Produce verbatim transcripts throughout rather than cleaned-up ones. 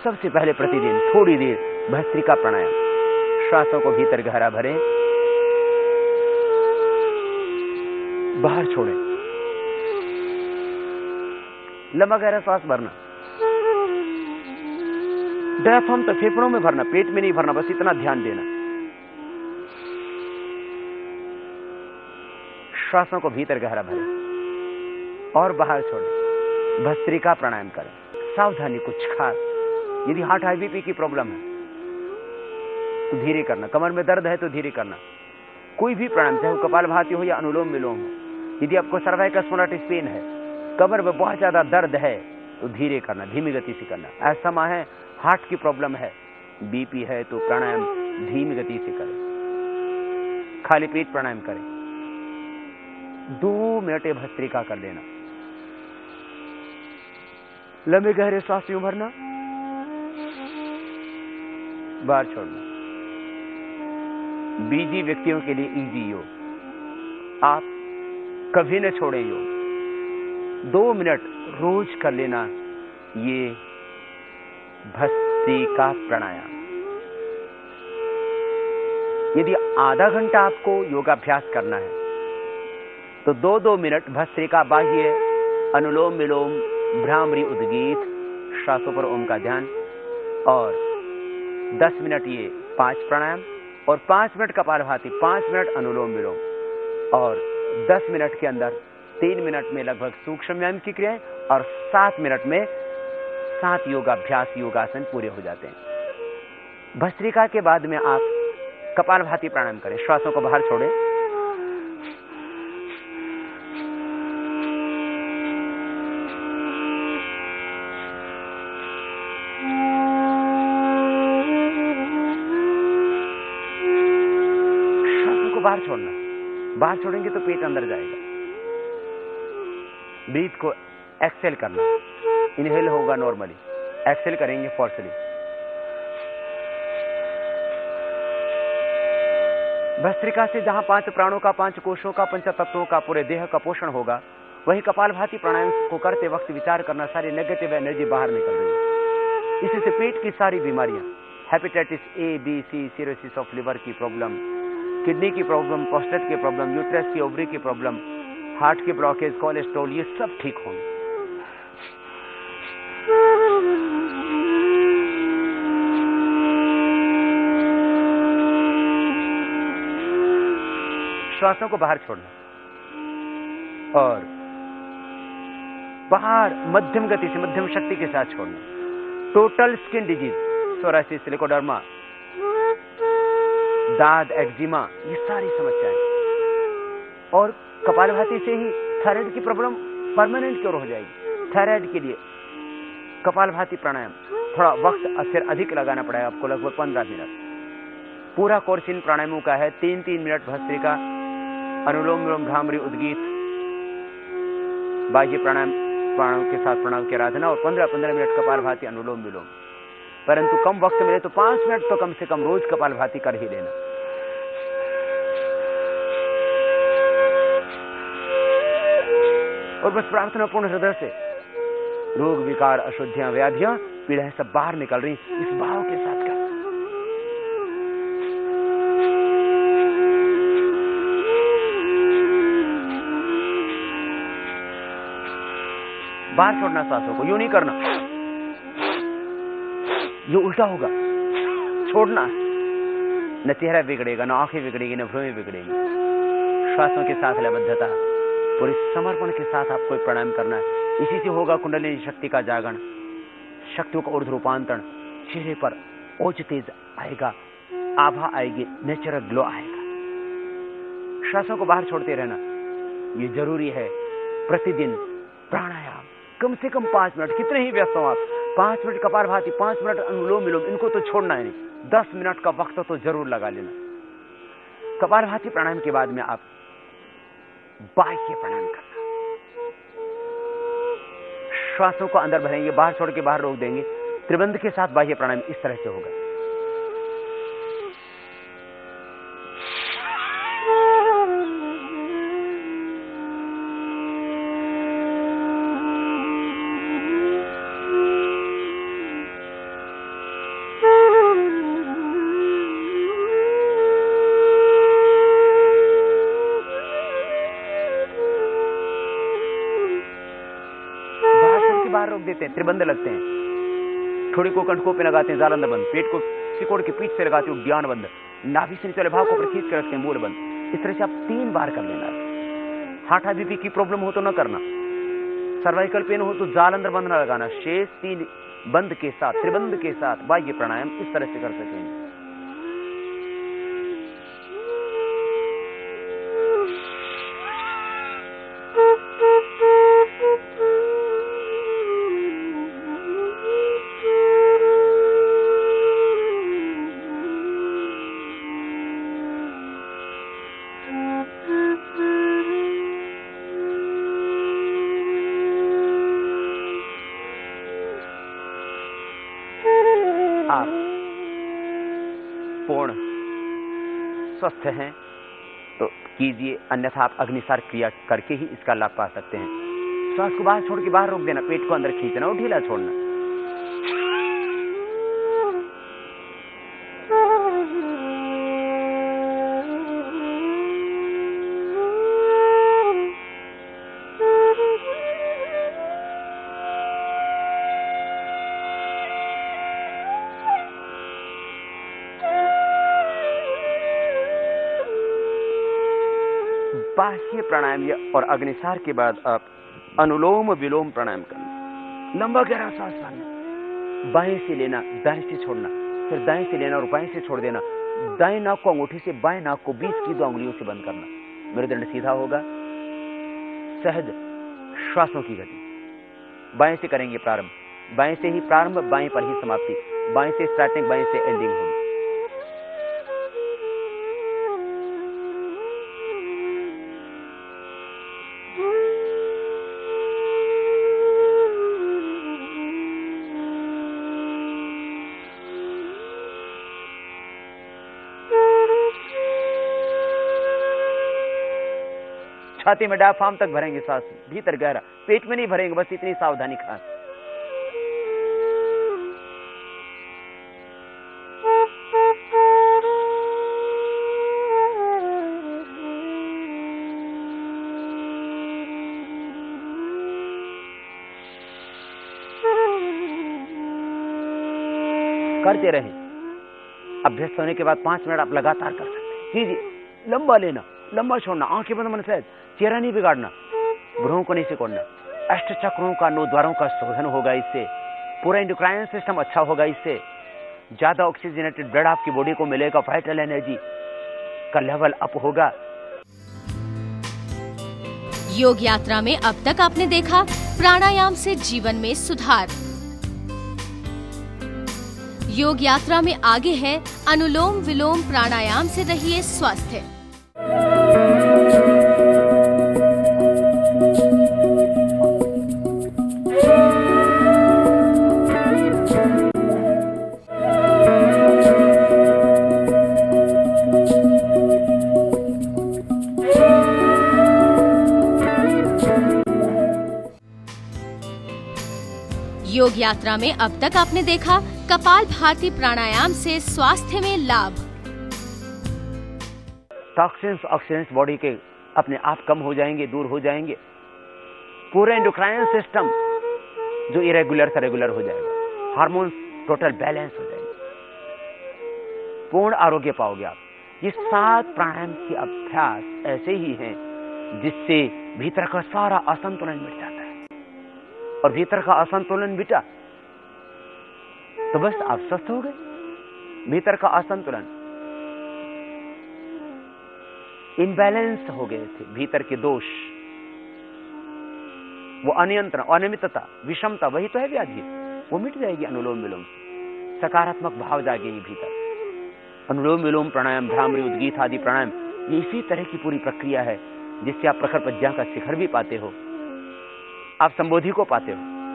सबसे पहले प्रतिदिन थोड़ी देर भस्त्रिका प्राणायाम। श्वासों को भीतर गहरा भरें, बाहर छोड़ें। लंबा गहरा श्वास भरना, डायफ्राम तो फेफड़ों में भरना, पेट में नहीं भरना, बस इतना ध्यान देना। श्वासों को भीतर गहरा भरें और बाहर छोड़ें। भस्त्रिका प्राणायाम करें। सावधानी कुछ खास, यदि हार्ट हाई बीपी की प्रॉब्लम है तो धीरे करना, कमर में दर्द है तो धीरे करना। कोई भी प्राणायाम, चाहे वो कपालभाति हो या अनुलोम विलोम हो। यदि आपको सर्वाइकल स्पॉन्डिलाइटिस पेन है, कमर में बहुत ज्यादा दर्द है तो धीरे करना, धीमी गति से करना। अस्थमा है, हार्ट की प्रॉब्लम है, बीपी है तो प्राणायाम धीमी गति से करें। खाली पेट प्राणायाम करें। दो मिनट भस्त्रिका कर लेना। लंबे गहरे सांस यूं भरना, बाहर छोड़ना। बीजी व्यक्तियों के लिए इजी योग, आप कभी न छोड़ें योग। दो मिनट रोज कर लेना ये भस्त्रिका प्राणायाम। यदि आधा घंटा आपको योगाभ्यास करना है तो दो दो मिनट भस्त्रिका, बाह्य, अनुलोम विलोम, भ्रामरी, उद्गीत, श्वासों पर ओम का ध्यान, और दस मिनट ये पांच प्राणायाम, और पांच मिनट कपालभाति, पांच मिनट अनुलोम विलोम, और दस मिनट के अंदर तीन मिनट में लगभग सूक्ष्म व्यायाम की क्रियाएं, और सात मिनट में सात योगाभ्यास, योगासन पूरे हो जाते हैं। भस्त्रिका के बाद में आप कपालभाति प्राणायाम करें। श्वासों को बाहर छोड़ें, बाहर छोड़ना। बाहर छोड़ेंगे तो पेट अंदर जाएगा। ब्रीथ को एक्सेल करना, इनहेल होगा नॉर्मली, एक्सेल करेंगे फोर्सली। भस्त्रिका से जहां पांच प्राणों का, पांच कोशों का, पंच तत्वों का, पूरे देह का पोषण होगा, वही कपालभाति प्राणायाम को करते वक्त विचार करना, सारी नेगेटिव एनर्जी बाहर निकल रही है। इससे पेट की सारी बीमारियां, hepatitis A, B, C, cirrhosis of liver की प्रॉब्लम, किडनी की प्रॉब्लम, प्रोस्टेट की प्रॉब्लम, यूट्रस की ओवरी की प्रॉब्लम, हार्ट की ब्लॉकेज, कोलेस्ट्रॉल, ये सब ठीक होंगे। श्वासों को बाहर छोड़ना और बाहर मध्यम गति से, मध्यम शक्ति के साथ छोड़ना। टोटल स्किन डिजीज, सोरासिस, सिलिकोडर्मा, दाद, एक्जिमा, ये सारी समस्याएं, और कपालभाति से ही थायराइड की प्रॉब्लम परमानेंट क्योर हो जाएगी। थायराइड के लिए कपालभाति प्राणायाम थोड़ा वक्त फिर अधिक लगाना पड़ेगा आपको, लगभग पंद्रह मिनट। पूरा कोर्स इन प्राणायामों का है। तीन तीन मिनट भस्त्रिका, अनुलोम विलोम, भ्रामरी, उद्गीत, बाह्य प्राणायाम, प्राणायाम के साथ प्राणायाम की आराधना, और पंद्रह पंद्रह मिनट कपालभाति, अनुलोम विलोम। परंतु कम वक्त मिले तो पांच मिनट तो कम से कम रोज कपालभाति कर ही लेना। और बस प्रार्थना पूर्ण हृदय से, रोग, विकार, अशुद्धियां, व्याधियां, पीड़ाएं सब बाहर निकल रही, इस भाव के साथ कर। बाहर छोड़ना सांसों को, यूं नहीं करना, ये उल्टा होगा। छोड़ना, न चेहरा बिगड़ेगा, न आंखें बिगड़ेगी, न भ्रूएं बिगड़ेंगी। श्वासों के साथ लयबद्धता, पूरे समर्पण के साथ आपको प्राणायाम करना है। इसी से होगा कुंडलिनी शक्ति का जागरण, शक्तियों का ऊर्ध्व रूपांतरण। चेहरे पर ओज तेज आएगा, आभा आएगी, नेचुरल ग्लो आएगा। श्वासों को बाहर छोड़ते रहना, ये जरूरी है। प्रतिदिन प्राणायाम कम से कम पांच मिनट, कितने ही व्यस्त हो आप, पांच मिनट कपालभाति, पांच मिनट अनुलोम विलोम, इनको तो छोड़ना है नहीं। दस मिनट का वक्त तो जरूर लगा लेना। कपालभाति प्राणायाम के बाद में आप बाह्य प्राणायाम करना। श्वासों को अंदर भरेंगे, बाहर छोड़ के बाहर रोक देंगे। त्रिबंध के साथ बाह्य प्राणायाम इस तरह से होगा। बाहर रोक देते हैं, त्रिबंध लगते हैं। थोड़ी को कंठकों पे लगाते हैं जालंधर बंद, पेट को सिकोड़ के पीठ से लगाते हैं उद्यान बंद, नाभि से निचले भाग को ऊपर खींच के रखते हैं मूल बंद। इस तरह से आप तीन बार कर लेना। हार्ट बीपी की प्रॉब्लम हो तो न करना, सर्वाइकल पेन हो तो जालंधर बंद न लगाना। शेष तीन बंद के साथ, त्रिबंध के साथ बाह्य प्राणायाम इस तरह से कर सकेंगे। आप पूर्ण स्वस्थ हैं तो कीजिए, अन्यथा आप अग्निसार क्रिया करके ही इसका लाभ पा सकते हैं। श्वास को बाहर छोड़ के बाहर रोक देना, पेट को अंदर खींचना और ढीला छोड़ना। बाह्य प्राणायाम और अग्निसार के बाद आप अनुलोम विलोम प्राणायाम करना। लंबा गहरा सांस लेना, बाएं से लेना, दाएं से छोड़ना, फिर दाएं से लेना और बाएं से छोड़ देना। दाएं नाक को अंगूठे से बाएं नाक को बीच की दो उंगलियों से बंद करना। मेरुदंड सीधा होगा। सहज श्वासों की गति बाएं से करेंगे प्रारंभ, बाएं से ही प्रारंभ, बाएं पर ही समाप्ति, बाएं से स्टार्टिंग, बाएं से एंडिंग होगी। छाती में डायफ्राम तक भरेंगे सांस, भीतर गहरा, पेट में नहीं भरेंगे, बस इतनी सावधानी खास। करते रहें। अभ्यस्त होने के बाद पांच मिनट आप लगातार कर सकते हैं। कीजिए, लंबा लेना, लंबा छोड़ना, आंखें बंद मन से, चेहरा नहीं बिगाड़ना, भ्रूण को नहीं सिकोड़ना। अष्ट चक्रों का, नौ द्वारों का शोधन होगा इससे, पूरा एंडोक्राइन सिस्टम अच्छा होगा इससे, ज्यादा ऑक्सीजनेटेड ब्लड आपकी बॉडी को मिलेगा, वाइटल एनर्जी का लेवल अप होगा। योग यात्रा में अब तक आपने देखा प्राणायाम से जीवन में सुधार। योग यात्रा में आगे है अनुलोम विलोम प्राणायाम से रहिए स्वस्थ। योग यात्रा में अब तक आपने देखा कपालभाति प्राणायाम से स्वास्थ्य में लाभ। टॉक्सिन्स, ऑक्सीडेंट्स बॉडी के अपने आप कम हो जाएंगे, दूर हो जाएंगे। पूरे एंडोक्राइन सिस्टम जो इरेगुलर था रेगुलर हो जाएगा, हार्मोन्स टोटल बैलेंस हो जाएंगे, पूर्ण आरोग्य पाओगे आप। ये सात प्राणायाम के अभ्यास ऐसे ही हैं जिससे भीतर का सारा असंतुलन मिट जाता है, और भीतर का असंतुलन मिटा तो बस आप स्वस्थ हो गए। भीतर का असंतुलन, इनबैलेंस हो गए थे, भीतर के दोष, वो अनियंत्रण, अनियमितता, विषमता, वही तो है व्याधि, वो मिट जाएगी अनुलोम विलोम से। सकारात्मक भाव जागेगी भीतर। अनुलोम विलोम प्राणायाम, भ्रामरी, उद्गीत आदि प्राणायाम, ये इसी तरह की पूरी प्रक्रिया है जिससे आप प्रखर प्रज्ञा का शिखर भी पाते हो, आप संबोधि को पाते हो,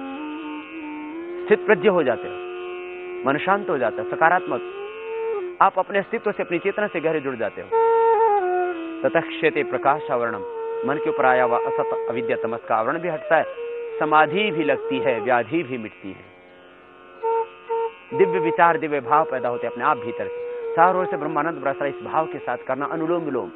स्थित प्रज्ञ हो जाते हो, मन शांत हो जाता है, सकारात्मक, आप अपने अस्तित्व से, अपनी चेतना से गहरे जुड़ जाते हो। ततक्षेते प्रकाश आवरणम, मन के ऊपर आया हुआ असत अविद्या तमस का आवरण भी हटता है, समाधि भी लगती है, व्याधि भी मिटती है, दिव्य विचार, दिव्य भाव पैदा होते अपने आप भीतर से। चारों ओर से ब्रह्मानंद बरस रहा, इस भाव के साथ करना अनुलोम विलोम।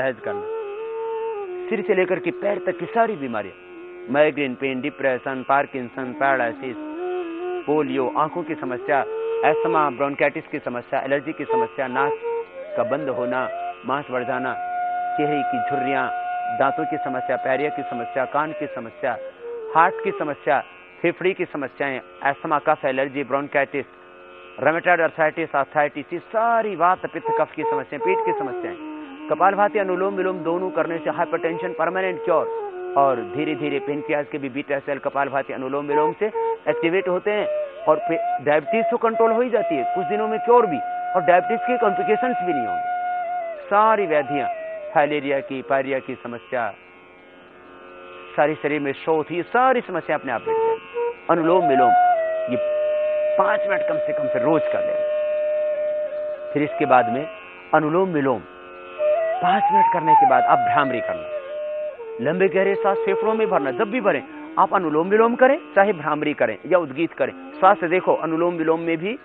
सहज करना। सिर से लेकर के पैर तक की सारी बीमारियां, migraine pain, depression, Parkinson, paralysis, polio, आंखों की समस्या, एस्थमा, ब्रोंकाइटिस की समस्या, एलर्जी की समस्या, नाक का बंद होना, मांस बढ़ जाना, चेहरे की झुर्रियां, दांतों की समस्या, पैरिया की समस्या, कान की समस्या, हार्ट की समस्या, फेफड़े की समस्याएं, asthma, cough, allergy, bronchitis, rheumatoid arthritis, arthritis, सारी वात पित्त कफ की समस्याएं, पेट की समस्याएं, कपालभाति अनुलोम विलोम दोनों करने से हाइपरटेंशन परमानेंट क्योर। और धीरे धीरे पेनक्रियाज के भी बीटा सेल कपालभाति अनुलोम विलोम से एक्टिवेट होते हैं और डायबिटीज तो कंट्रोल हो ही जाती है, कुछ दिनों में क्योर भी, और डायबिटीज के कॉम्प्लिकेशंस भी नहीं होंगे। सारी व्याधियां, फाइलेरिया की, पायरिया की समस्या, सारी शरीर में शोथ, ये सारी समस्या अपने आप मिट जाएगी। अनुलोम विलोम ये पांच मिनट कम से कम से रोज कर लें। फिर इसके बाद में अनुलोम विलोम पांच मिनट करने के बाद आप भ्रामरी करना, लंबे गहरे सांस फेफड़ों में भरना। जब भी भरें आप अनुलोम विलोम करें, चाहे भ्रामरी करें या उद्गीत करें। श्वास से देखो, अनुलोम विलोम में भी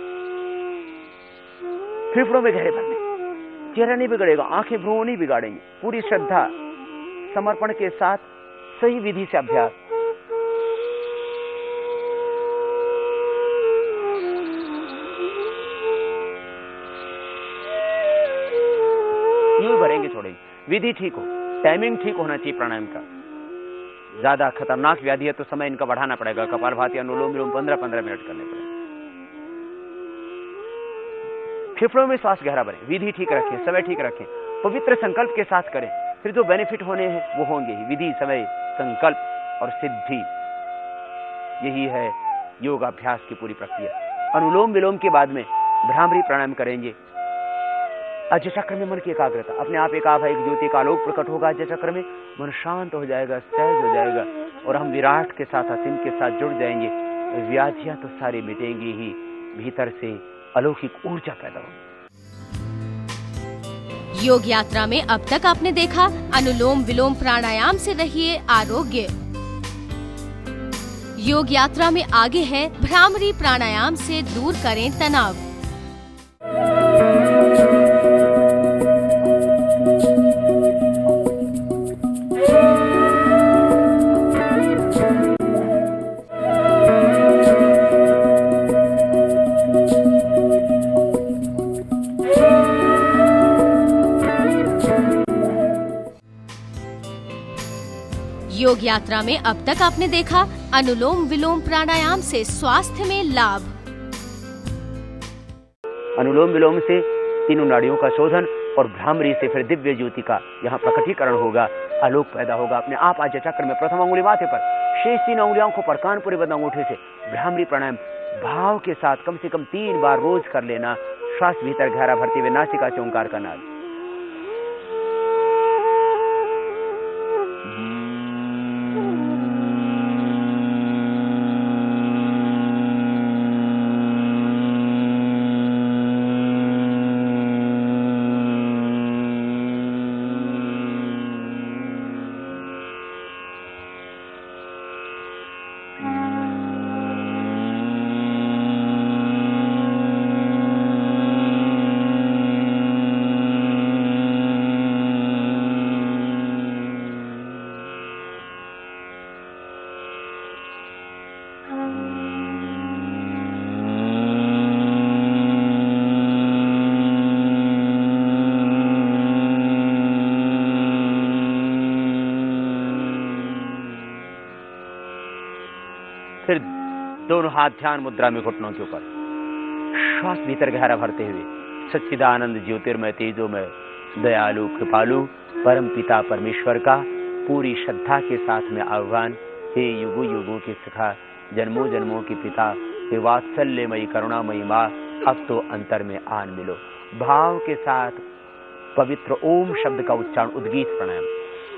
फेफड़ों में गहरे भरने, चेहरा नहीं बिगड़ेगा, आंखें भ्रूण नहीं बिगाड़ेंगे। पूरी श्रद्धा समर्पण के साथ सही विधि से अभ्यास। यूं भरेंगे, छोड़ेंगे। विधि ठीक हो, टाइमिंग ठीक होना चाहिए प्राणायाम का। ज्यादा खतरनाक व्याधि है तो समय इनका बढ़ाना पड़ेगा। कपालभाति अनुलोम विलोम पंद्रह पंद्रह मिनट करने पड़ेंगे। फेफड़ों में श्वास गहरा भरें, विधि ठीक रखें, समय ठीक रखें, पवित्र संकल्प के साथ करें, फिर जो बेनिफिट होने हैं वो होंगे ही। विधि, समय, संकल्प और सिद्धि, यही है योगाभ्यास की पूरी प्रक्रिया। अनुलोम विलोम के बाद में भ्रामरी प्राणायाम करेंगे। अजय चक्र में मन की एकाग्रता, अपने आप एक आभा एक ज्योति का आलोक प्रकट होगा। अजय चक्र में मन शांत हो जाएगा, सहज हो जाएगा और हम विराट के साथ, असीम के साथ जुड़ जाएंगे। व्याधियां तो सारी मिटेंगी ही, भीतर से अलौकिक ऊर्जा पैदा होगी। योग यात्रा में अब तक आपने देखा अनुलोम विलोम प्राणायाम से रहिए आरोग्य। योग यात्रा में आगे है भ्रामरी प्राणायाम से दूर करें तनाव। योग यात्रा में अब तक आपने देखा अनुलोम विलोम प्राणायाम से स्वास्थ्य में लाभ। अनुलोम विलोम से तीनों नाड़ियों का शोधन और भ्रामरी से फिर दिव्य ज्योति का यहाँ प्रकटीकरण होगा, आलोक पैदा होगा। अपने आप आज्ञा चक्र में प्रथम अंगुली माथे पर, शेष तीन अंगुली आंखों पर, कान पूरे बंद अंगूठे से भ्रामरी प्राणायाम भाव के साथ कम से कम तीन बार रोज कर लेना। श्वास भीतर गहरा भरते हुए नासिका से ओंकार का नाद। फिर दोनों हाथ ध्यान मुद्रा में घुटनों के ऊपर, श्वास भीतर गहरा भरते हुए सच्चिदानंद ज्योतिर्मय तेजोमय दयालु कृपालु परम पिता परमेश्वर का पूरी श्रद्धा के साथ में आह्वान। हे युगों युगों के सखा, जन्मों जन्मों के पिता, हे वात्सल्यमयी करुणामयी माँ, अब तो अंतर में आन मिलो। भाव के साथ पवित्र ओम शब्द का उच्चारण, उद्गीत प्राणायाम।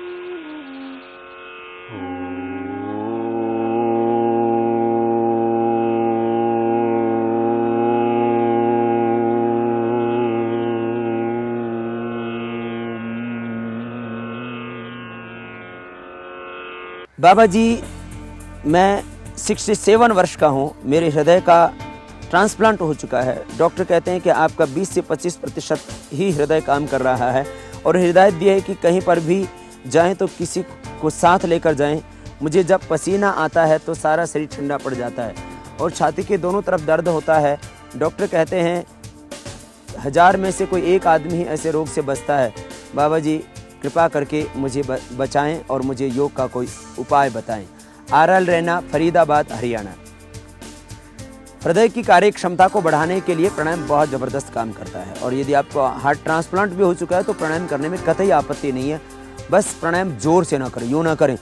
बाबा जी, मैं सड़सठ वर्ष का हूँ, मेरे हृदय का ट्रांसप्लांट हो चुका है। डॉक्टर कहते हैं कि आपका बीस से पच्चीस प्रतिशत ही हृदय काम कर रहा है और हिदायत दी है कि कहीं पर भी जाएं तो किसी को साथ लेकर जाएं। मुझे जब पसीना आता है तो सारा शरीर ठंडा पड़ जाता है और छाती के दोनों तरफ दर्द होता है। डॉक्टर कहते हैं हजार में से कोई एक आदमी ही ऐसे रोग से बचता है। बाबा जी कृपा करके मुझे बचाएं और मुझे योग का कोई उपाय बताएं। R L Raina, Faridabad, Haryana. हृदय की कार्य क्षमता को बढ़ाने के लिए प्राणायाम बहुत ज़बरदस्त काम करता है और यदि आपको हार्ट ट्रांसप्लांट भी हो चुका है तो प्राणायाम करने में कतई आपत्ति नहीं है। बस प्राणायाम जोर से ना करें, यूँ ना करें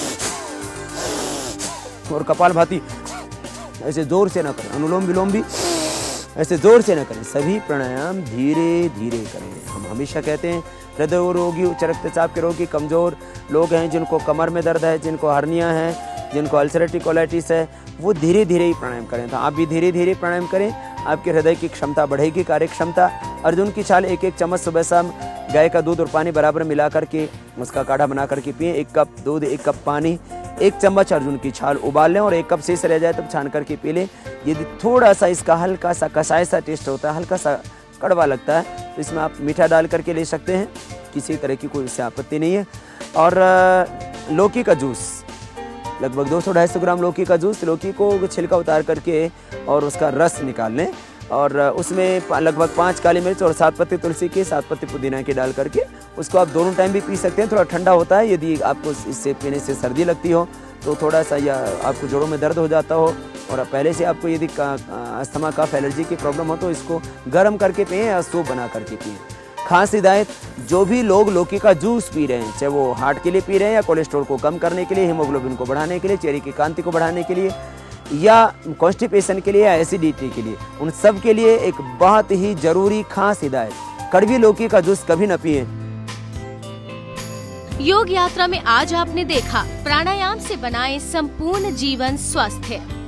और कपालभाति ऐसे जोर से ना करें, अनुलोम विलोम भी ऐसे जोर से ना करें। सभी प्राणायाम धीरे धीरे करें। हम हमेशा कहते हैं हृदय रोगी, उच्च रक्तचाप के रोगी, कमज़ोर लोग हैं जिनको कमर में दर्द है, जिनको हर्निया है, जिनको अल्सरेटिव कोलाइटिस है, वो धीरे धीरे ही प्राणायाम करें। तो आप भी धीरे धीरे प्राणायाम करें, आपके हृदय की क्षमता बढ़ेगी, कार्य क्षमता। अर्जुन की छाल एक एक चम्मच सुबह शाम गाय का दूध और पानी बराबर मिला करके उसका काढ़ा बना करके पिए। एक कप दूध, एक कप पानी, एक चम्मच अर्जुन की छाल उबाल लें और एक कप शेष रह जाए तब छान करके पी लें। यदि थोड़ा सा इसका हल्का सा कसाई सा टेस्ट होता है, हल्का सा कड़वा लगता है, तो इसमें आप मीठा डाल करके ले सकते हैं, किसी तरह की कोई इससे आपत्ति नहीं है। और लौकी का जूस, लगभग दो सौ ढाई सौ ग्राम लौकी का जूस, लौकी को छिलका उतार करके और उसका रस निकाल लें और उसमें लगभग पाँच काली मिर्च और सात पत्ती तुलसी के, सात पत्ती पुदीना के डाल करके उसको आप दोनों टाइम भी पी सकते हैं। थोड़ा ठंडा होता है, यदि आपको इससे पीने से सर्दी लगती हो तो थोड़ा सा, या आपको जोड़ों में दर्द हो जाता हो और पहले से आपको यदि अस्थमा कफ एलर्जी की प्रॉब्लम हो तो इसको गर्म करके पिएं या सूप बना करके पिएं। खास हिदायत, जो भी लोग लौकी का जूस पी रहे हैं, चाहे वो हार्ट के लिए पी रहे हैं या कोलेस्ट्रॉल को कम करने के लिए, हीमोग्लोबिन को बढ़ाने के लिए, चेहरे की कांति को बढ़ाने के लिए या कॉन्स्टिपेशन के लिए या एसिडिटी के लिए, उन सब के लिए एक बहुत ही जरूरी खास हिदायत, कड़वी लौकी का जूस कभी न पिए। योग यात्रा में आज आपने देखा प्राणायाम से बनाएं संपूर्ण जीवन स्वस्थ है।